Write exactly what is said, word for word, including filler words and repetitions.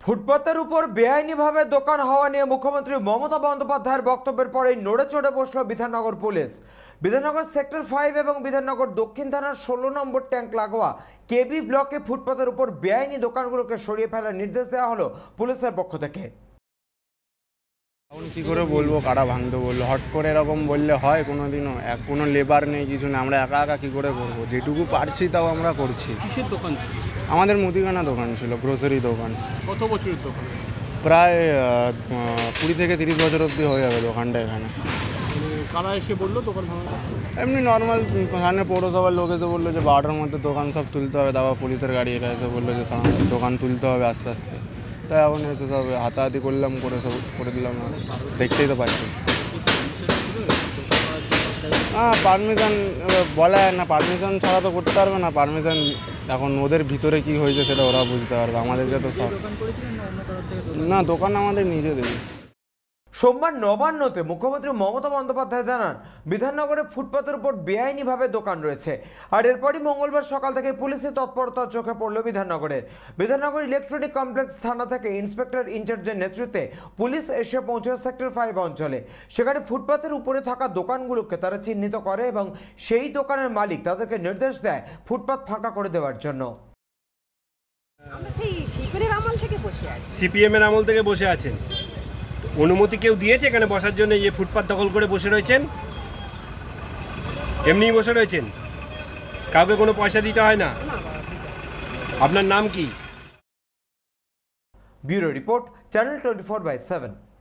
ফুটপাতের উপর বেআইনিভাবে দোকান হওয়া নিয়ে মুখ্যমন্ত্রী মমতা বন্দ্যোপাধ্যায়ের বক্তব্যের পরেই নড়ে চড়ে বসল Bidhannagar police. Bidhannagar sector five এবং বিধাননগর দক্ষিণ থানার ষোলো নম্বর ট্যাঙ্ক লাগোয়া কেবি ব্লকে ফুটপাতের উপর বেআইনি দোকানগুলোকে সরিয়ে ফেলার নির্দেশ দেওয়া হলো পুলিশের পক্ষ থেকে। এখন কী করে বলবো কারা ভাঙতে বললো, হট করে এরকম বললে হয় কোনোদিনও? এক কোনো লেবার নেই, কিছু নেই, আমরা একা একা কী করে করবো? যেটুকু পারছি তাও আমরা করছি। কিসের দোকান ছিল? আমাদের মুদিখানা দোকান ছিল, গ্রোসারি দোকান। কত বছরের দোকান? প্রায় কুড়ি থেকে তিরিশ বছর অবধি হয়ে যাবে দোকানটা এখানে। কারা এসে বললো দোকান ভাঙা? এমনি নর্মাল সামনে পৌরসভার লোক এসে বললো যে বারোটার মধ্যে দোকান সব তুলতে হবে, তারপর পুলিশের গাড়ি এটা এসে বললো যে দোকান তুলতে হবে আস্তে আস্তে। তাই এখন এসে সব হাতাহাতি করলাম, করে সব করে দিলাম। দেখতেই তো পাচ্ছি। হ্যাঁ, পারমিশন বলা হয় না, পারমিশন ছাড়া তো করতে পারবে না। পারমিশন এখন ওদের ভিতরে কি হয়েছে সেটা ওরা বুঝতে পারবে, আমাদেরকে তো সব না, দোকান আমাদের নিজেদের। সোমবার নবান্নতে মুখ্যমন্ত্রী মমতা বন্দ্যোপাধ্যায় জানান, বিধাননগরে ফুটপাতের উপর বেআইনিভাবে দোকান রয়েছে। আর এরপরই মঙ্গলবার সকাল থেকে পুলিশের তৎপরতা চোখে পড়ল বিধাননগরের। বিধাননগর ইলেকট্রনিক কমপ্লেক্স থানা থেকে ইন্সপেক্টর ইনচার্জের নেতৃত্বে পুলিশ এসে পৌঁছয় সেক্টর ফাইভ অঞ্চলে। সেখানে ফুটপাতের উপরে থাকা দোকানগুলোকে তারা চিহ্নিত করে এবং সেই দোকানের মালিক তাদেরকে নির্দেশ দেয় ফুটপাত ফাঁকা করে দেওয়ার জন্য। সিপিএম এর আমল থেকে বসে আছেন, অনুমতি কেউ দিয়েছে এখানে বসার জন্য? যে ফুটপাত দখল করে বসে রয়েছেন, এমনিই বসে রয়েছেন, কাউকে কোনো পয়সা দিতে হয় না। আপনার নাম কি? Bureau report, channel twenty four by seven.